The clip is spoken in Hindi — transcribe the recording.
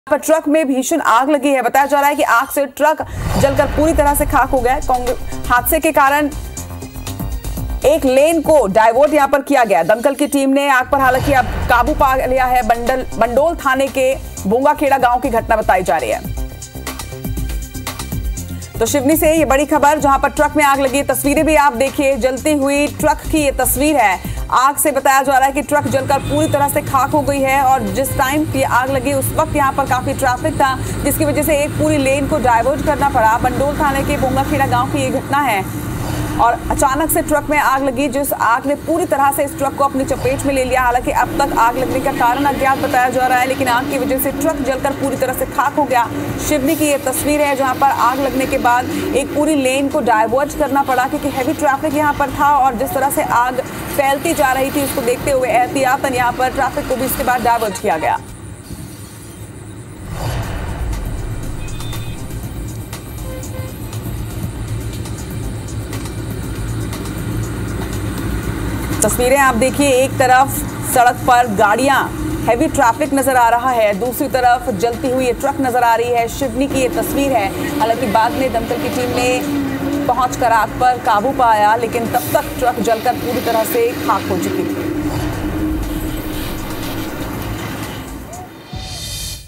पर ट्रक में भीषण आग लगी है। बताया जा रहा है कि आग से ट्रक जलकर पूरी तरह से खाक हो गया है। हादसे के कारण एक लेन को डाइवर्ट यहां पर किया गया। दमकल की टीम ने आग पर हालांकि अब काबू पा लिया है। बंडोल थाने के बोंगाखेड़ा गांव की घटना बताई जा रही है। तो शिवनी से ये बड़ी खबर, जहां पर ट्रक में आग लगी। तस्वीरें भी आप देखिए, जलती हुई ट्रक की ये तस्वीर है। आग से बताया जा रहा है कि ट्रक जलकर पूरी तरह से खाक हो गई है और जिस टाइम ये आग लगी उस वक्त यहां पर काफी ट्रैफिक था, जिसकी वजह से एक पूरी लेन को डाइवर्ट करना पड़ा। बंडोल थाने के बोंगाखेड़ा गांव की ये घटना है और अचानक से ट्रक में आग लगी, जिस आग ने पूरी तरह से इस ट्रक को अपनी चपेट में ले लिया। हालांकि अब तक आग लगने का कारण अज्ञात बताया जा रहा है, लेकिन आग की वजह से ट्रक जलकर पूरी तरह से खाक हो गया। शिवनी की ये तस्वीर है, जहां पर आग लगने के बाद एक पूरी लेन को डाइवर्ट करना पड़ा क्योंकि हैवी ट्रैफिक यहां पर था और जिस तरह से आग फैलती जा रही थी उसको देखते हुए एहतियातन यहां पर ट्रैफिक को भी इसके बाद डाइवर्ट किया गया। तस्वीरें आप देखिए, एक तरफ सड़क पर गाड़ियां, हैवी ट्रैफिक नजर आ रहा है, दूसरी तरफ जलती हुई ये ट्रक नजर आ रही है। शिवनी की ये तस्वीर है। हालांकि बाद में दमकल की टीम ने पहुंचकर आग पर काबू पाया, लेकिन तब तक ट्रक जलकर पूरी तरह से खाक हो चुकी थी।